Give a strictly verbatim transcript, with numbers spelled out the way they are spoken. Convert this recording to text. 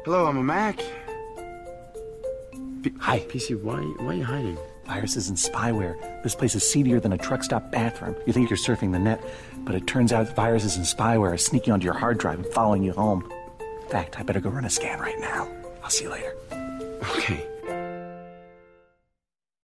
Hello, I'm a Mac. P Hi. P C, why, why are you hiding? Viruses and spyware. This place is seedier than a truck stop bathroom. You think you're surfing the net, but it turns out viruses and spyware are sneaking onto your hard drive and following you home. In fact, I better go run a scan right now. I'll see you later. Okay.